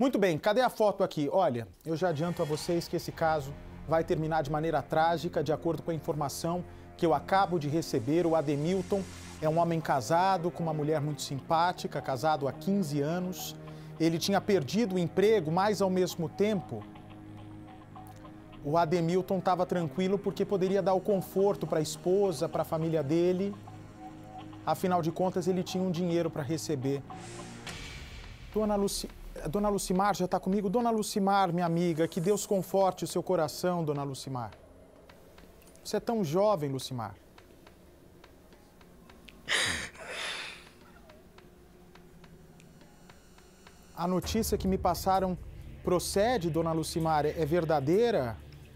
Muito bem, cadê a foto aqui? Olha, eu já adianto a vocês que esse caso vai terminar de maneira trágica, de acordo com a informação que eu acabo de receber. O Ademilton é um homem casado com uma mulher muito simpática, casado há 15 anos. Ele tinha perdido o emprego, mas ao mesmo tempo, o Ademilton estava tranquilo porque poderia dar o conforto para a esposa, para a família dele. Afinal de contas, ele tinha um dinheiro para receber. Dona Lucimar já está comigo? Dona Lucimar, minha amiga, que Deus conforte o seu coração, Dona Lucimar. Você é tão jovem, Lucimar. A notícia que me passaram procede, Dona Lucimar, é verdadeira?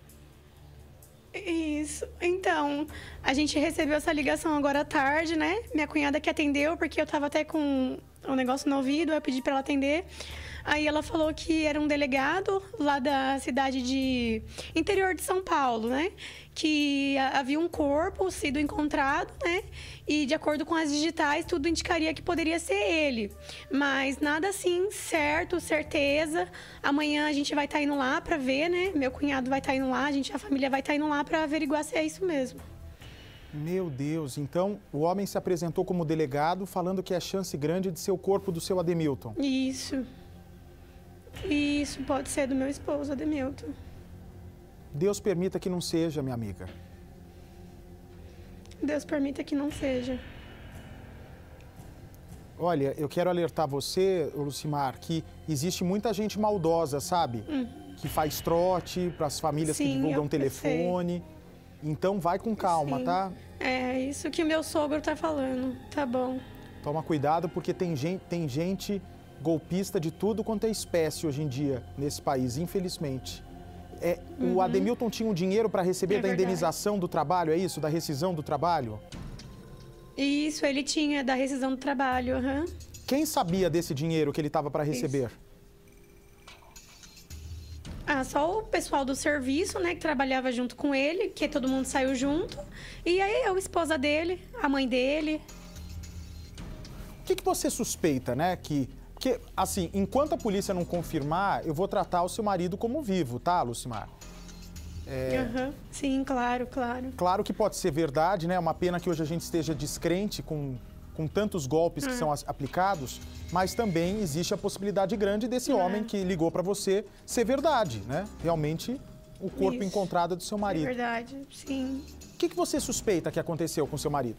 Isso. Então, a gente recebeu essa ligação agora à tarde, né? Minha cunhada que atendeu, porque eu tava até com um negócio no ouvido, eu pedi pra ela atender. Aí ela falou que era um delegado lá da cidade de interior de São Paulo, né? Que havia um corpo sido encontrado, né? E de acordo com as digitais, tudo indicaria que poderia ser ele. Mas nada assim, certo, certeza. Amanhã a gente vai estar indo lá para ver, né? Meu cunhado vai estar indo lá, a família vai estar indo lá para averiguar se é isso mesmo. Meu Deus, então o homem se apresentou como delegado falando que é chance grande de ser o corpo do seu Ademilton. Isso. Isso pode ser do meu esposo, Ademilton. Deus permita que não seja, minha amiga. Deus permita que não seja. Olha, eu quero alertar você, Lucimar, que existe muita gente maldosa, sabe? Que faz trote para as famílias que divulgam telefone. Então vai com calma, tá? É isso que meu sogro tá falando. Tá bom. Toma cuidado porque tem gente golpista de tudo quanto é espécie hoje em dia nesse país, infelizmente. O Ademilton tinha um dinheiro para receber da indenização do trabalho, é isso? Da rescisão do trabalho? Isso, ele tinha da rescisão do trabalho, Quem sabia desse dinheiro que ele estava para receber? Só o pessoal do serviço, né, que trabalhava junto com ele, que todo mundo saiu junto. E aí a esposa dele, a mãe dele. O que você suspeita, né, Porque, assim, enquanto a polícia não confirmar, eu vou tratar o seu marido como vivo, tá, Lucimar? Sim, claro, claro. Claro que pode ser verdade, né? É uma pena que hoje a gente esteja descrente com tantos golpes que são aplicados, mas também existe a possibilidade grande desse homem que ligou para você ser verdade, né? Realmente, o corpo encontrado do seu marido. É verdade, sim. O que você suspeita que aconteceu com seu marido?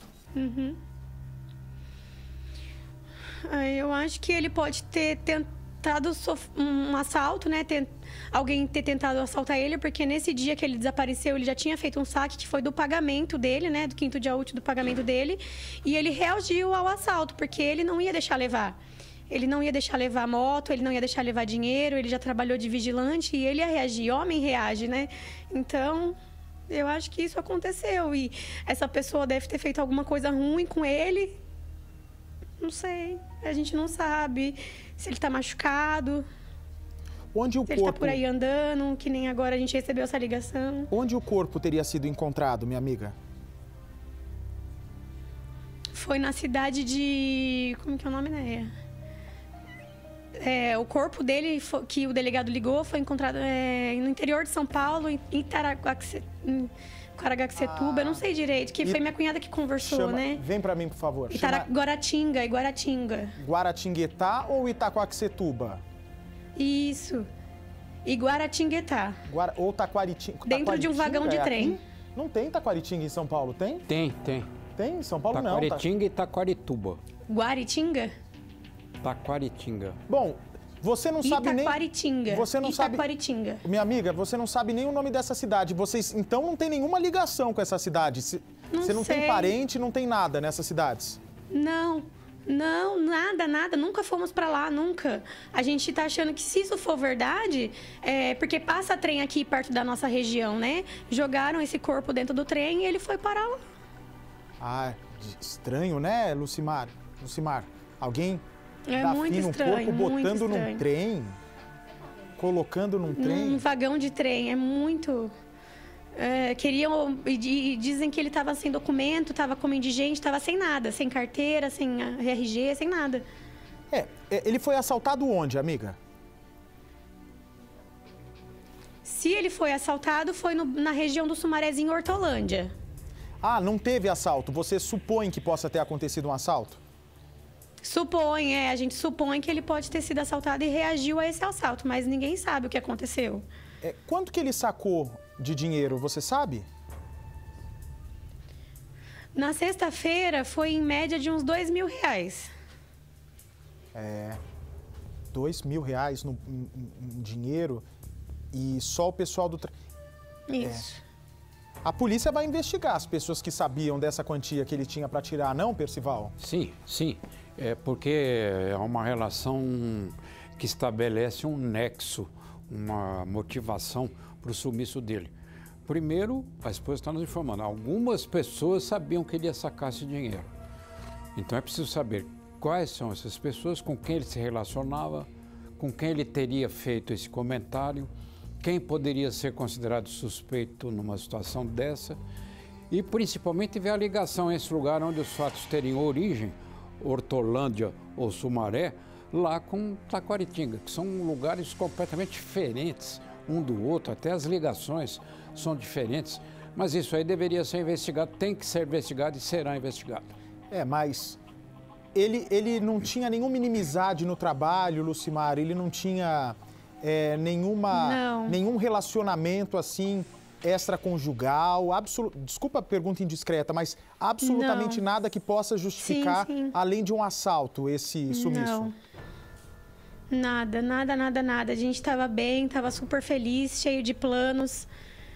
Eu acho que ele pode ter tentado um assalto, né? Alguém ter tentado assaltar ele, porque nesse dia que ele desapareceu, ele já tinha feito um saque que foi do pagamento dele, né? Do 5º dia útil do pagamento dele. E ele reagiu ao assalto, porque ele não ia deixar levar. Ele não ia deixar levar a moto, ele não ia deixar levar dinheiro, ele já trabalhou de vigilante e ele ia reagir. Homem reage, né? Então, eu acho que isso aconteceu. E essa pessoa deve ter feito alguma coisa ruim com ele. Não sei, a gente não sabe se ele tá machucado, onde o se ele tá por aí andando, que nem agora a gente recebeu essa ligação. Onde o corpo teria sido encontrado, minha amiga? Foi na cidade de... Como que é o nome, né? O corpo dele, que o delegado ligou, foi encontrado no interior de São Paulo, em Caraguacetuba, eu não sei direito, que foi minha cunhada que conversou, né? Vem pra mim, por favor. Guaratinga. Guaratinguetá ou Itacoaxetuba? Isso. Iguaratinguetá. Ou Taquaritinga. Dentro de um vagão de trem. Não tem Taquaritinga em São Paulo, tem? Tem. Tem? Em São Paulo não. Taquaritinga e Taquarituba. Guaritinga? Taquaritinga. Bom, você não sabe nem... Você não sabe... Minha amiga, você não sabe nem o nome dessa cidade. Vocês, então, não tem nenhuma ligação com essa cidade. Você não tem parente, não tem nada nessas cidades? Não, nada. Nunca fomos pra lá, nunca. A gente tá achando que se isso for verdade, porque passa trem aqui perto da nossa região, né? Jogaram esse corpo dentro do trem e ele foi parar lá. Estranho, né, Lucimar? Alguém... muito estranho, corpo botando num trem, colocando num trem. Num vagão de trem, é muito... queriam... E dizem que ele estava sem documento, estava como indigente, estava sem nada, sem carteira, sem RG, sem nada. Ele foi assaltado onde, amiga? Se ele foi assaltado, foi na região do Sumarezinho, Hortolândia. Ah, não teve assalto. Você supõe que possa ter acontecido um assalto? A gente supõe que ele pode ter sido assaltado e reagiu a esse assalto, mas ninguém sabe o que aconteceu. Quanto que ele sacou de dinheiro, você sabe? Na sexta-feira foi em média de uns R$2.000. R$2.000 em dinheiro e só o pessoal do... Isso. A polícia vai investigar as pessoas que sabiam dessa quantia que ele tinha para tirar, não, Percival? Sim, sim. Porque é uma relação que estabelece um nexo, uma motivação para o sumiço dele. Primeiro, a esposa está nos informando, algumas pessoas sabiam que ele ia sacar esse dinheiro. Então é preciso saber quais são essas pessoas, com quem ele se relacionava, com quem ele teria feito esse comentário, quem poderia ser considerado suspeito numa situação dessa e principalmente ver a ligação entre esse lugar onde os fatos teriam origem, Hortolândia ou Sumaré, lá com Taquaritinga, que são lugares completamente diferentes um do outro, até as ligações são diferentes, mas isso aí deveria ser investigado, tem que ser investigado e será investigado. Mas ele não tinha nenhuma inimizade no trabalho, Lucimar, ele não tinha nenhum relacionamento assim extraconjugal, desculpa a pergunta indiscreta, mas absolutamente nada que possa justificar, além de um assalto, esse sumiço. Não. Nada. A gente estava bem, estava super feliz, cheio de planos.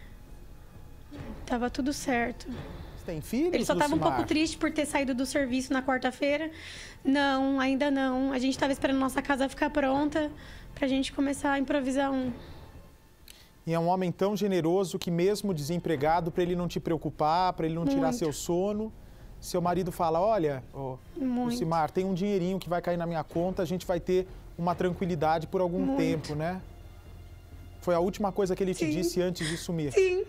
Tava tudo certo. Você tem filhos, Ele só estava um Lucimar? pouco triste por ter saído do serviço na quarta-feira. Não, ainda não. A gente estava esperando nossa casa ficar pronta pra gente começar a improvisar um. E é um homem tão generoso que mesmo desempregado, para ele não te preocupar, para ele não tirar seu sono, seu marido fala, olha, Lucimar, tem um dinheirinho que vai cair na minha conta, a gente vai ter uma tranquilidade por algum tempo, né? Foi a última coisa que ele te disse antes de sumir. Sim.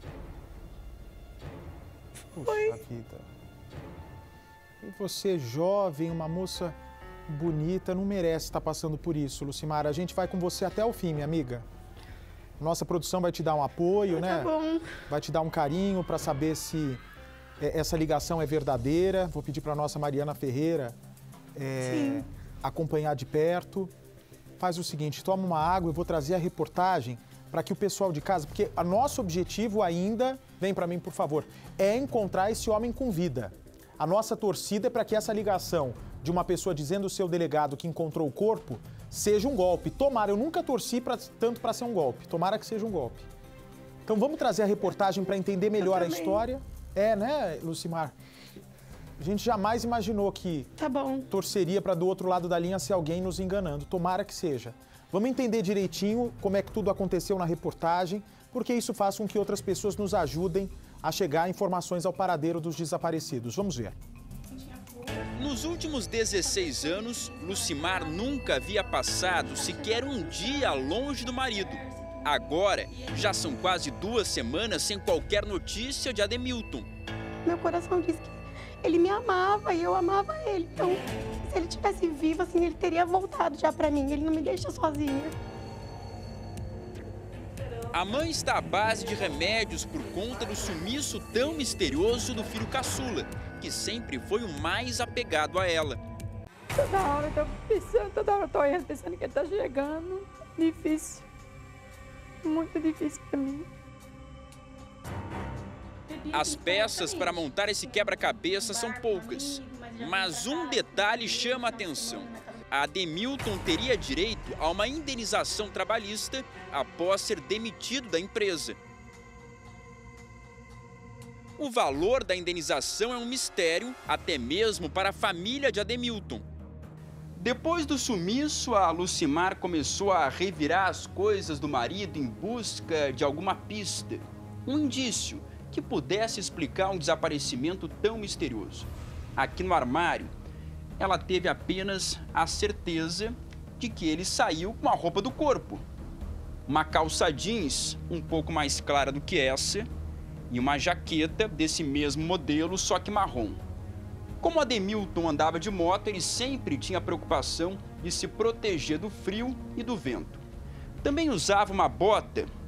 Puxa vida. E você, jovem, uma moça bonita, não merece estar passando por isso, Lucimar. A gente vai com você até o fim, minha amiga. Nossa produção vai te dar um apoio, né? Tá bom. Vai te dar um carinho para saber se essa ligação é verdadeira. Vou pedir para a nossa Mariana Ferreira acompanhar de perto. Faz o seguinte, toma uma água, eu vou trazer a reportagem para que o pessoal de casa, porque o nosso objetivo ainda, vem para mim por favor, é encontrar esse homem com vida. A nossa torcida é para que essa ligação de uma pessoa dizendo ao seu delegado que encontrou o corpo seja um golpe. Tomara, eu nunca torci tanto para ser um golpe, tomara que seja um golpe. Então vamos trazer a reportagem para entender melhor a história. Né, Lucimar? A gente jamais imaginou que torceria para do outro lado da linha ser alguém nos enganando. Tomara que seja. Vamos entender direitinho como é que tudo aconteceu na reportagem, porque isso faz com que outras pessoas nos ajudem a chegar a informações ao paradeiro dos desaparecidos. Vamos ver. Nos últimos 16 anos, Lucimar nunca havia passado sequer um dia longe do marido. Agora, já são quase 2 semanas sem qualquer notícia de Ademilton. Meu coração diz que ele me amava e eu amava ele. Então, se ele tivesse vivo, assim, ele teria voltado já pra mim. Ele não me deixa sozinha. A mãe está à base de remédios por conta do sumiço tão misterioso do filho caçula, que sempre foi o mais apegado a ela. Toda hora eu tô pensando, toda hora eu tô olhando, pensando que ele tá chegando. Difícil. Muito difícil pra mim. As peças para montar esse quebra-cabeça são poucas, mas um detalhe chama a atenção. A Ademilton teria direito a uma indenização trabalhista após ser demitido da empresa. O valor da indenização é um mistério, até mesmo para a família de Ademilton. Depois do sumiço, a Lucimar começou a revirar as coisas do marido em busca de alguma pista, um indício que pudesse explicar um desaparecimento tão misterioso. Aqui no armário, ela teve apenas a certeza de que ele saiu com a roupa do corpo. Uma calça jeans um pouco mais clara do que essa e uma jaqueta desse mesmo modelo, só que marrom. Como Ademilton andava de moto, ele sempre tinha a preocupação de se proteger do frio e do vento. Também usava uma bota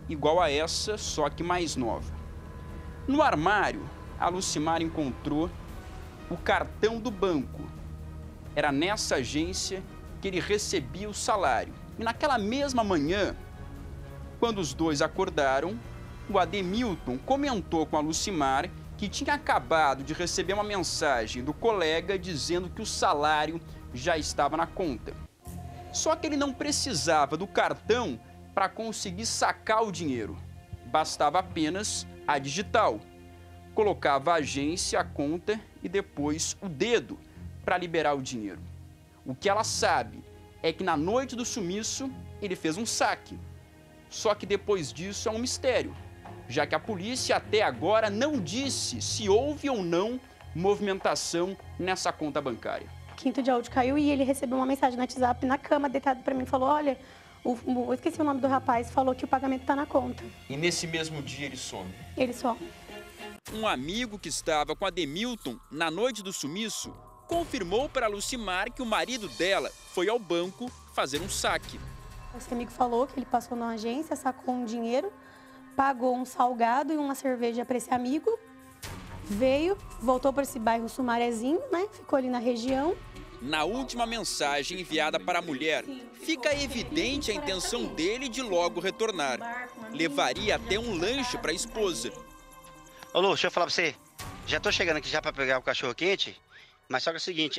igual a essa, só que mais nova. No armário, a Lucimar encontrou o cartão do banco. Era nessa agência que ele recebia o salário. E naquela mesma manhã, quando os dois acordaram, o Ademilton comentou com a Lucimar que tinha acabado de receber uma mensagem do colega dizendo que o salário já estava na conta. Só que ele não precisava do cartão para conseguir sacar o dinheiro. Bastava apenas a digital. Colocava a agência, a conta e depois o dedo para liberar o dinheiro. O que ela sabe é que na noite do sumiço ele fez um saque. Só que depois disso é um mistério, já que a polícia até agora não disse se houve ou não movimentação nessa conta bancária. Quinto de áudio caiu e ele recebeu uma mensagem no WhatsApp na cama, deitado para mim, e falou: olha, eu esqueci o nome do rapaz, falou que o pagamento está na conta. E nesse mesmo dia ele some? Ele some. Um amigo que estava com a Ademilton na noite do sumiço confirmou para a Lucimar que o marido dela foi ao banco fazer um saque. Esse amigo falou que ele passou na agência, sacou um dinheiro, pagou um salgado e uma cerveja para esse amigo, veio, voltou para esse bairro Sumarezinho, né? Ficou ali na região. Na última mensagem enviada para a mulher, fica evidente a intenção dele de logo retornar. Levaria até um lanche para a esposa. Ô Lu, deixa eu falar para você. Já tô chegando aqui já para pegar o cachorro quente, mas só que é o seguinte,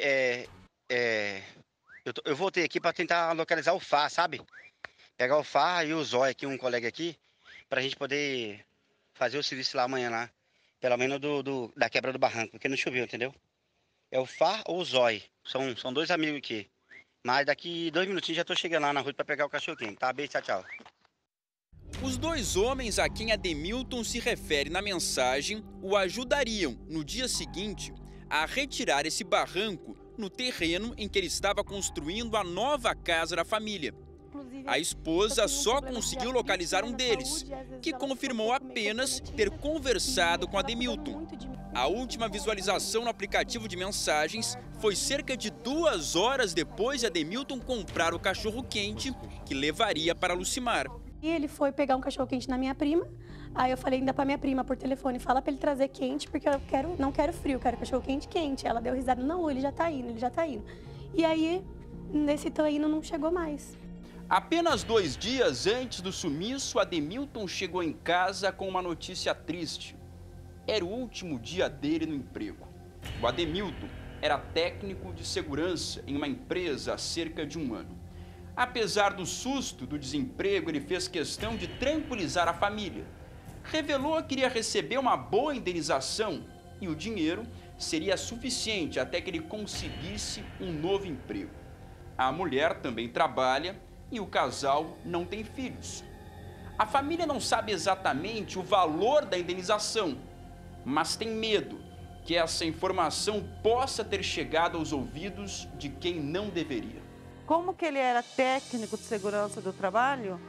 eu voltei aqui para tentar localizar o Fá, sabe? Pegar o Fá e o Zói aqui, um colega aqui, pra gente poder fazer o serviço lá amanhã lá. Pelo menos da quebra do barranco, porque não choveu, entendeu? É o Fá ou o Zói. São dois amigos aqui. Mas daqui 2 minutinhos já tô chegando lá na rua para pegar o cachorro quente. Tá? Beijo, tchau, tchau. Os dois homens a quem Ademilton se refere na mensagem o ajudariam, no dia seguinte, a retirar esse barranco no terreno em que ele estava construindo a nova casa da família. A esposa só conseguiu localizar um deles, que confirmou apenas ter conversado com Ademilton. A última visualização no aplicativo de mensagens foi cerca de 2 horas depois de Ademilton comprar o cachorro-quente que levaria para Lucimar. E ele foi pegar um cachorro-quente na minha prima. Aí eu falei ainda pra minha prima por telefone: fala pra ele trazer quente, porque eu não quero frio, quero cachorro-quente quente. Ela deu risada: não, ele já tá indo, ele já tá indo. E aí, nesse tô indo, não chegou mais. Apenas 2 dias antes do sumiço, Ademilton chegou em casa com uma notícia triste. Era o último dia dele no emprego. O Ademilton era técnico de segurança em uma empresa há cerca de 1 ano. Apesar do susto do desemprego, ele fez questão de tranquilizar a família. Revelou que iria receber uma boa indenização e o dinheiro seria suficiente até que ele conseguisse um novo emprego. A mulher também trabalha e o casal não tem filhos. A família não sabe exatamente o valor da indenização, mas tem medo que essa informação possa ter chegado aos ouvidos de quem não deveria. Como que ele era técnico de segurança do trabalho,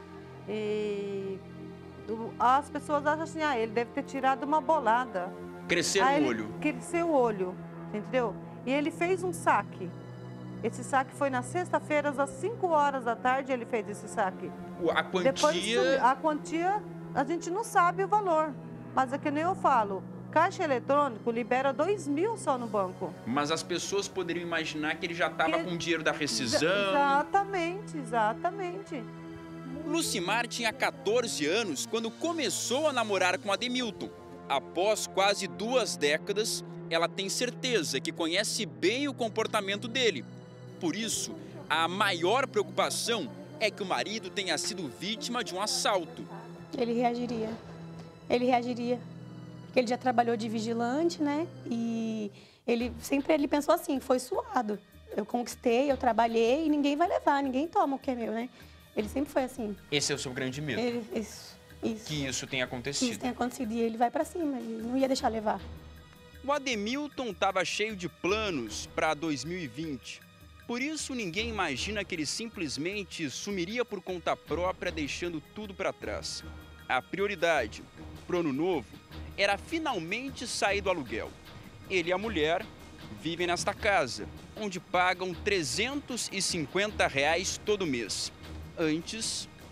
as pessoas acham assim: ele deve ter tirado uma bolada. Crescer o olho. Cresceu o olho, entendeu? E ele fez um saque. Esse saque foi na sexta-feira, às 5 horas da tarde, ele fez esse saque. A quantia... A quantia, a gente não sabe o valor. Mas é que nem eu falo, Caixa Eletrônico libera 2.000 só no banco. Mas as pessoas poderiam imaginar que ele já estava com o dinheiro da rescisão. Exatamente, exatamente. Lucimar tinha 14 anos quando começou a namorar com Ademilton. Após quase 2 décadas, ela tem certeza que conhece bem o comportamento dele. Por isso, a maior preocupação é que o marido tenha sido vítima de um assalto. Ele reagiria. Ele reagiria. Porque ele já trabalhou de vigilante, né? E ele pensou assim: foi suado. Eu conquistei, eu trabalhei e ninguém vai levar, ninguém toma o que é meu, né? Ele sempre foi assim. Esse é o seu grande medo? Isso. Que isso tenha acontecido? Que isso tenha acontecido e ele vai pra cima, ele não ia deixar levar. O Ademilton estava cheio de planos para 2020. Por isso, ninguém imagina que ele simplesmente sumiria por conta própria, deixando tudo para trás. A prioridade para o ano novo era finalmente sair do aluguel. Ele e a mulher vivem nesta casa, onde pagam R$ 350 todo mês. Antes,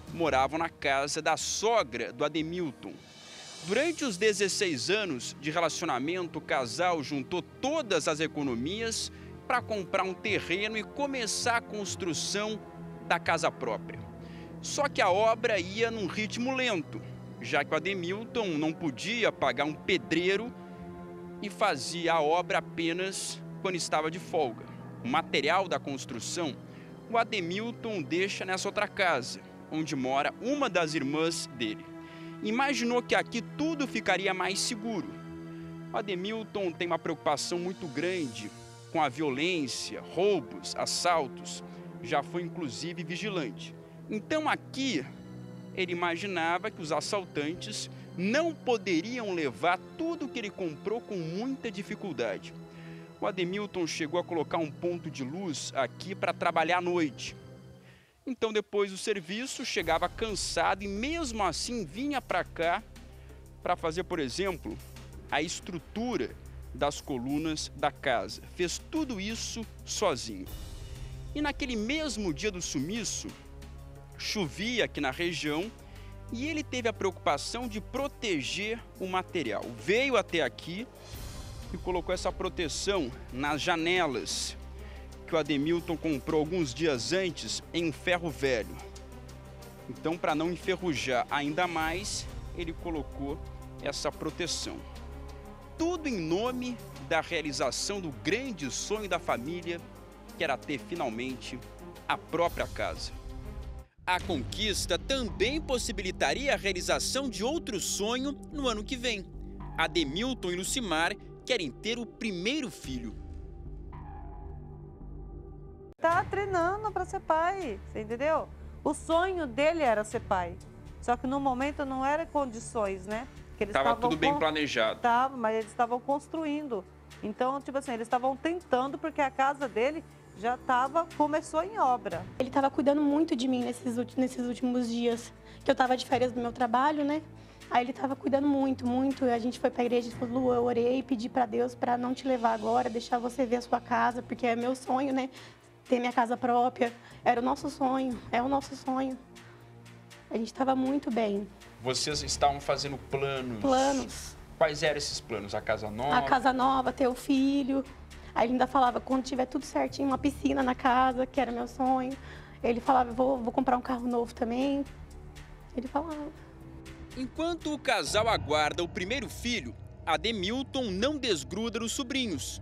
moravam na casa da sogra do Ademilton. Durante os 16 anos de relacionamento, o casal juntou todas as economias para comprar um terreno e começar a construção da casa própria. Só que a obra ia num ritmo lento, já que o Ademilton não podia pagar um pedreiro e fazia a obra apenas quando estava de folga. O material da construção, o Ademilton deixa nessa outra casa, onde mora uma das irmãs dele. Imaginou que aqui tudo ficaria mais seguro. O Ademilton tem uma preocupação muito grande com a violência, roubos, assaltos. Já foi inclusive vigilante. Então aqui ele imaginava que os assaltantes não poderiam levar tudo que ele comprou com muita dificuldade. O Ademilton chegou a colocar um ponto de luz aqui para trabalhar à noite. Então, depois do serviço, chegava cansado e mesmo assim vinha para cá para fazer, por exemplo, a estrutura das colunas da casa. Fez tudo isso sozinho. E naquele mesmo dia do sumiço, chovia aqui na região e ele teve a preocupação de proteger o material. Veio até aqui e colocou essa proteção nas janelas que o Ademilton comprou alguns dias antes em um ferro velho. Então, para não enferrujar ainda mais, ele colocou essa proteção. Tudo em nome da realização do grande sonho da família, que era ter finalmente a própria casa. A conquista também possibilitaria a realização de outro sonho no ano que vem. Ademilton e Lucimar querem ter o primeiro filho. Tá treinando para ser pai, você entendeu? O sonho dele era ser pai. Só que no momento não era condições, né? Estava tudo bem planejado. Tava, mas eles estavam construindo. Então, tipo assim, eles estavam tentando porque a casa dele já começou em obra. Ele estava cuidando muito de mim nesses últimos dias, que eu estava de férias do meu trabalho, né? Aí ele estava cuidando muito. A gente foi para a igreja e falou: Lu, eu orei e pedi para Deus para não te levar agora, deixar você ver a sua casa, porque é meu sonho, né? Ter minha casa própria. Era o nosso sonho, é o nosso sonho. A gente estava muito bem. Vocês estavam fazendo planos? Planos. Quais eram esses planos? A casa nova? A casa nova, ter o filho. Aí ele ainda falava, quando tiver tudo certinho, uma piscina na casa, que era meu sonho. Ele falava, vou comprar um carro novo também. Ele falava. Enquanto o casal aguarda o primeiro filho, Ademilton não desgruda dos sobrinhos.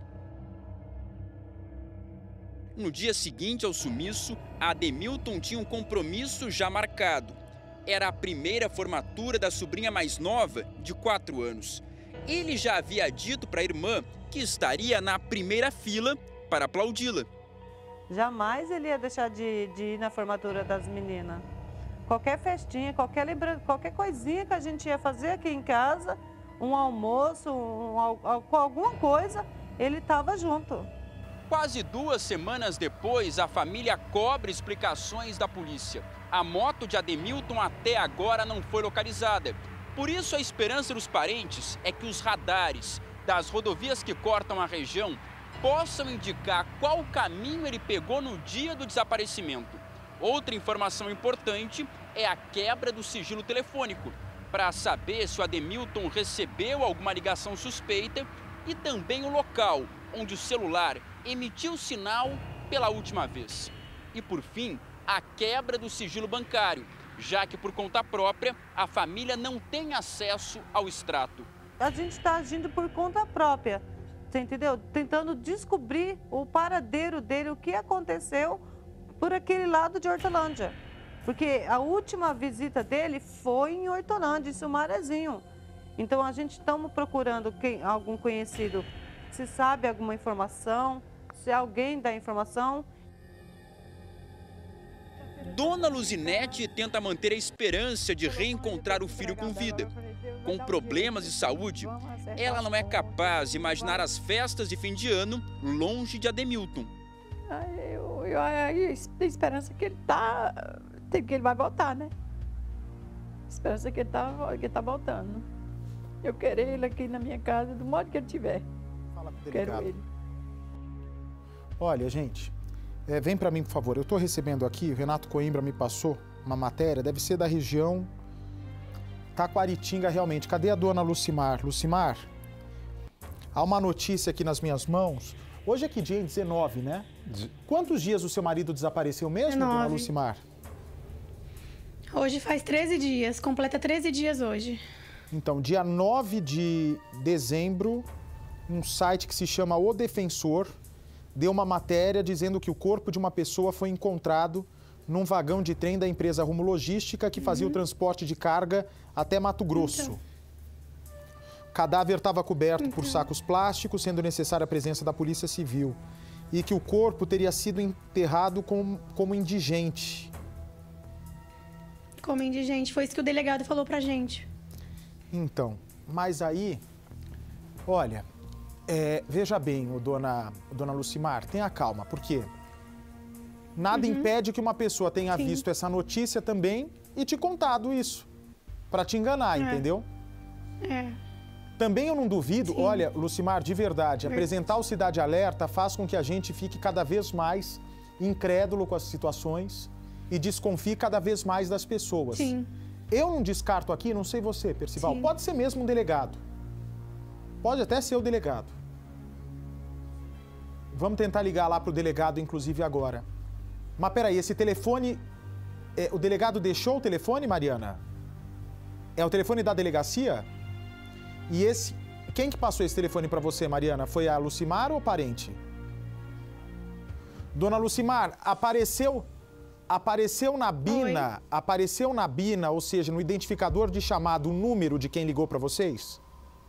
No dia seguinte ao sumiço, Ademilton tinha um compromisso já marcado. Era a primeira formatura da sobrinha mais nova, de 4 anos. Ele já havia dito para a irmã que estaria na primeira fila para aplaudi-la. Jamais ele ia deixar de ir na formatura das meninas. Qualquer festinha, qualquer coisinha que a gente ia fazer aqui em casa, um almoço, alguma coisa, ele estava junto. Quase 2 semanas depois, a família cobra explicações da polícia. A moto de Ademilton até agora não foi localizada. Por isso, a esperança dos parentes é que os radares das rodovias que cortam a região possam indicar qual caminho ele pegou no dia do desaparecimento. Outra informação importante é a quebra do sigilo telefônico, para saber se o Ademilton recebeu alguma ligação suspeita e também o local onde o celular emitiu sinal pela última vez. E por fim, a quebra do sigilo bancário, já que por conta própria a família não tem acesso ao extrato. A gente está agindo por conta própria, você entendeu? Tentando descobrir o paradeiro dele, o que aconteceu por aquele lado de Hortolândia. Porque a última visita dele foi em Hortolândia, em Sumarezinho. Então a gente estamos procurando algum conhecido, se sabe alguma informação, se alguém dá informação. Dona Luzinete tenta manter a esperança de reencontrar o filho com vida. Com problemas de saúde, ela não é capaz de imaginar as festas de fim de ano longe de Ademilton. Eu tenho esperança que ele vai voltar, né? Esperança que ele tá voltando. Eu quero ele aqui na minha casa, do modo que ele tiver. Fala com o Quero delegado. ele. Olha, gente, vem para mim, por favor. Eu estou recebendo aqui, o Renato Coimbra me passou uma matéria, deve ser da região Taquaritinga, realmente. Cadê a dona Lucimar? Lucimar, há uma notícia aqui nas minhas mãos. Hoje é que dia? 19, né? Quantos dias o seu marido desapareceu mesmo, 19. dona Lucimar? Hoje faz 13 dias, completa 13 dias hoje. Então, dia 9 de dezembro, um site que se chama O Defensor deu uma matéria dizendo que o corpo de uma pessoa foi encontrado num vagão de trem da empresa Rumo Logística que fazia o transporte de carga até Mato Grosso. O cadáver estava coberto por sacos plásticos, sendo necessária a presença da Polícia Civil. E que o corpo teria sido enterrado como indigente. Como indigente, foi isso que o delegado falou pra gente. Então, mas aí, olha, veja bem, dona Lucimar, tenha calma, porque nada impede que uma pessoa tenha visto essa notícia também e te contado isso, para te enganar, entendeu? Também eu não duvido, olha, Lucimar, de verdade, apresentar o Cidade Alerta faz com que a gente fique cada vez mais incrédulo com as situações e desconfie cada vez mais das pessoas. Sim. Eu não descarto aqui, não sei você, Percival, pode ser mesmo um delegado. Pode até ser o delegado. Vamos tentar ligar lá para o delegado, inclusive, agora. Mas peraí, esse telefone... o delegado deixou o telefone, Mariana? É o telefone da delegacia? E esse... Quem que passou esse telefone para você, Mariana? Foi a Lucimar ou o parente? Dona Lucimar, apareceu na Bina, ou seja, no identificador de chamada, o número de quem ligou para vocês?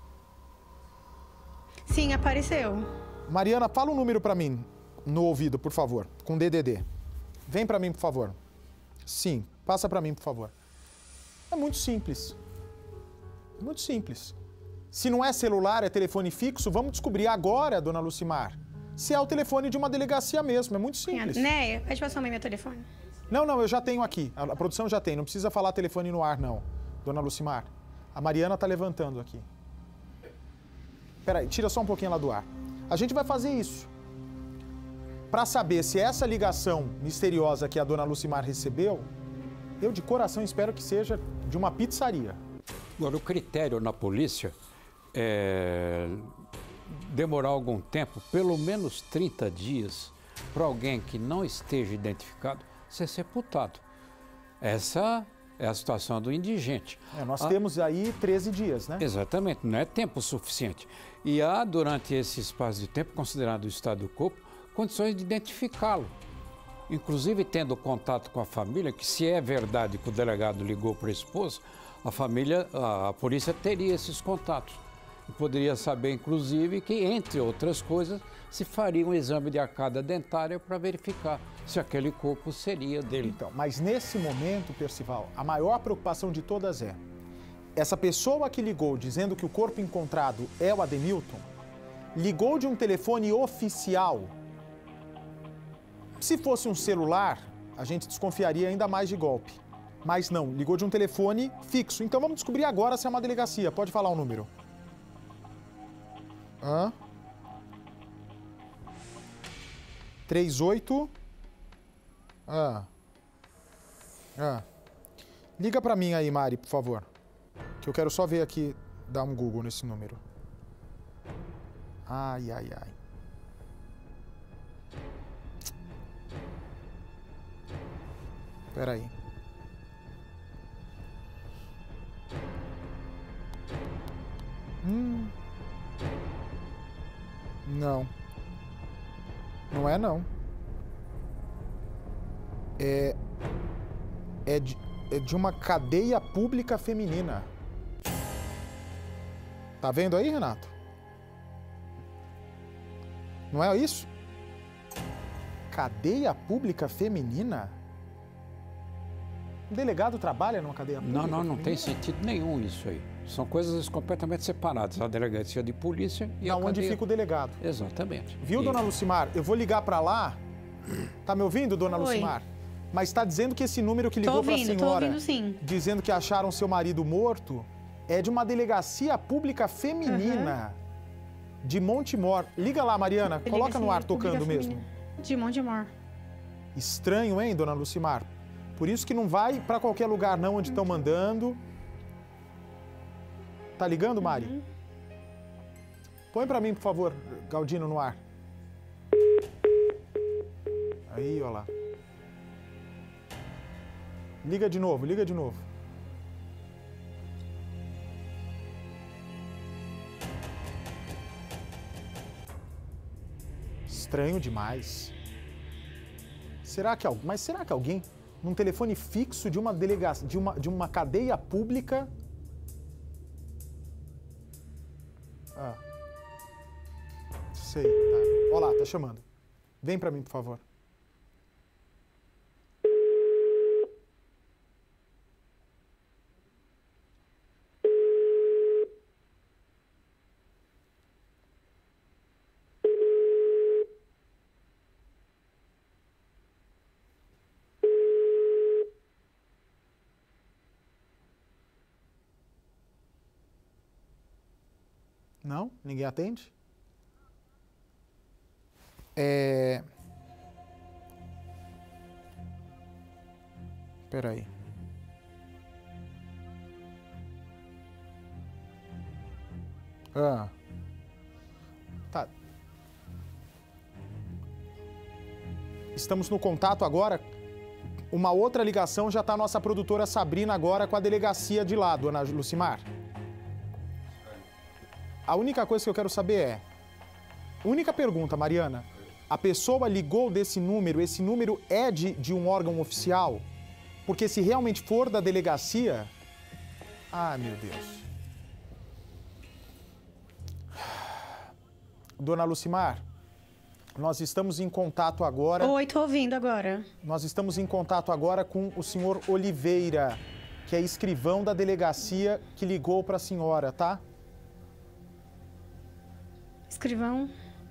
Sim, apareceu. Mariana, fala um número para mim, no ouvido, por favor, com DDD. Vem para mim, por favor. Sim, passa para mim, por favor. É muito simples. Muito simples. Se não é celular, é telefone fixo, vamos descobrir agora, dona Lucimar, se é o telefone de uma delegacia mesmo. É muito simples. Né? Pode passar o meu telefone. Não, eu já tenho aqui. A produção já tem. Não precisa falar telefone no ar, não, dona Lucimar. A Mariana está levantando aqui. Peraí, tira só um pouquinho lá do ar. A gente vai fazer isso. Para saber se essa ligação misteriosa que a dona Lucimar recebeu, eu de coração espero que seja de uma pizzaria. Agora, o critério na polícia é demorar algum tempo, pelo menos 30 dias, para alguém que não esteja identificado ser sepultado. Essa é a situação do indigente. Nós temos aí 13 dias, né? Exatamente, não é tempo suficiente. E há, durante esse espaço de tempo, considerado o estado do corpo, condições de identificá-lo. Inclusive, tendo contato com a família, que se é verdade que o delegado ligou para a esposa, a polícia teria esses contatos. E poderia saber, inclusive, que, entre outras coisas, se faria um exame de arcada dentária para verificar se aquele corpo seria dele. Então, mas nesse momento, Percival, a maior preocupação de todas é essa pessoa que ligou dizendo que o corpo encontrado é o Ademilton, ligou de um telefone oficial. Se fosse um celular, a gente desconfiaria ainda mais de golpe. Mas não, ligou de um telefone fixo. Então vamos descobrir agora se é uma delegacia. Pode falar o número. 38. Liga pra mim aí, Mari, por favor. Que eu quero só ver aqui, dar um Google nesse número. Ai. Espera aí. Não. Não é, não. É de uma cadeia pública feminina. Tá vendo aí, Renato? Não é isso? Cadeia pública feminina? O delegado trabalha numa cadeia pública? Não tem sentido nenhum isso aí. São coisas completamente separadas. A delegacia de polícia e a cadeia. Onde fica o delegado. Exatamente. Viu, dona Lucimar? Eu vou ligar pra lá. Tá me ouvindo, dona Lucimar? Mas tá dizendo que esse número que ligou pra senhora... Tô ouvindo, sim. Dizendo que acharam seu marido morto, é de uma delegacia pública feminina de Montemor. Liga lá, Mariana. Coloca no ar tocando mesmo. De Montemor. Estranho, hein, dona Lucimar? Por isso que não vai para qualquer lugar não onde estão mandando. Tá ligando, Mari? Põe para mim, por favor, Galdino, no ar. Aí, ó lá. Liga de novo, liga de novo. Estranho demais. Mas será que alguém, num telefone fixo de uma delegacia, de uma cadeia pública... Ah. Sei, tá. Olha lá, tá chamando. Vem pra mim, por favor. Não? Ninguém atende? Espera aí. Tá. Estamos no contato agora. Uma outra ligação já está a nossa produtora Sabrina agora com a delegacia de lá, dona Lucimar. A única coisa que eu quero saber é... Única pergunta, Mariana. A pessoa ligou desse número, esse número é de um órgão oficial? Porque se realmente for da delegacia... Ah, meu Deus. Dona Lucimar, nós estamos em contato agora... Oi, tô ouvindo agora. Nós estamos em contato agora com o senhor Oliveira, que é escrivão da delegacia que ligou para a senhora, tá? Escrivão.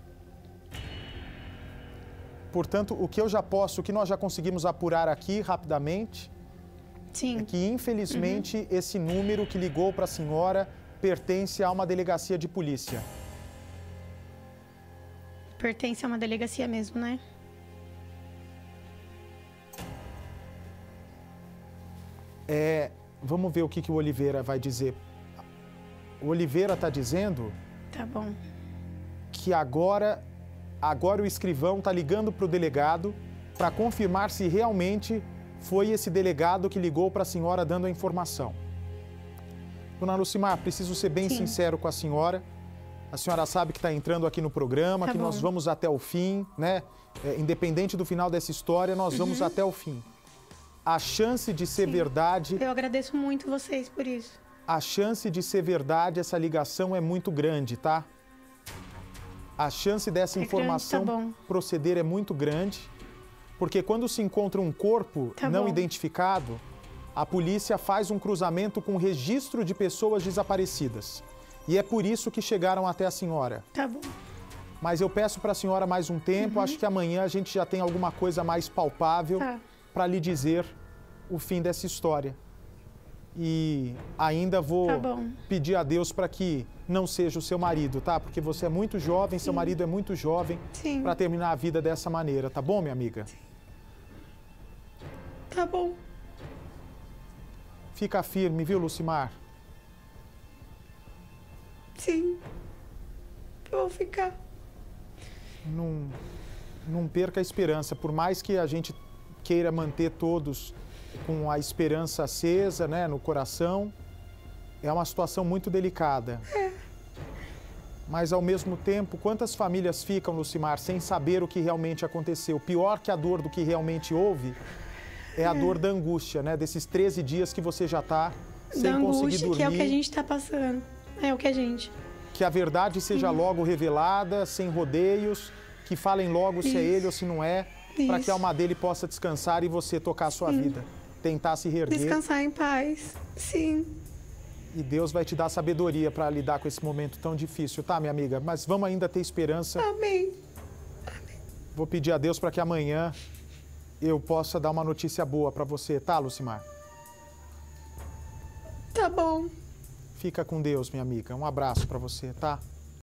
Portanto, o que nós já conseguimos apurar aqui rapidamente, Sim. é que infelizmente esse número que ligou para a senhora pertence a uma delegacia de polícia. Pertence a uma delegacia mesmo, né? Vamos ver o que o Oliveira vai dizer. O Oliveira está dizendo... Tá bom. Que agora o escrivão está ligando para o delegado para confirmar se realmente foi esse delegado que ligou para a senhora dando a informação. Dona Lucimar, preciso ser bem sincero com a senhora. A senhora sabe que está entrando aqui no programa, que nós vamos até o fim, né? Independente do final dessa história, nós vamos até o fim. A chance de ser verdade... Eu agradeço muito vocês por isso. A chance de ser verdade, essa ligação é muito grande, tá? A chance dessa informação proceder é muito grande, porque quando se encontra um corpo não identificado, a polícia faz um cruzamento com o registro de pessoas desaparecidas. E é por isso que chegaram até a senhora. Tá bom. Mas eu peço para a senhora mais um tempo, acho que amanhã a gente já tem alguma coisa mais palpável para lhe dizer o fim dessa história. E ainda vou pedir a Deus para que não seja o seu marido, tá? Porque você é muito jovem, seu marido é muito jovem para terminar a vida dessa maneira, tá bom, minha amiga? Tá bom. Fica firme, viu, Lucimar? Sim. Eu vou ficar. Não perca a esperança, por mais que a gente queira manter todos com a esperança acesa, né, no coração, é uma situação muito delicada. Mas, ao mesmo tempo, quantas famílias ficam, Lucimar, sem saber o que realmente aconteceu? Pior que a dor do que realmente houve é a dor da angústia, né? Desses 13 dias que você já está sem conseguir dormir. Que é o que a gente está passando. É o que a gente... Que a verdade seja logo revelada, sem rodeios, que falem logo se é ele ou se não é, para que a alma dele possa descansar e você tocar a sua vida. Tentar se reerguer. Descansar em paz, sim. E Deus vai te dar sabedoria para lidar com esse momento tão difícil, tá, minha amiga? Mas vamos ainda ter esperança. Amém. Vou pedir a Deus para que amanhã eu possa dar uma notícia boa para você, tá, Lucimar? Tá bom. Fica com Deus, minha amiga. Um abraço para você, tá?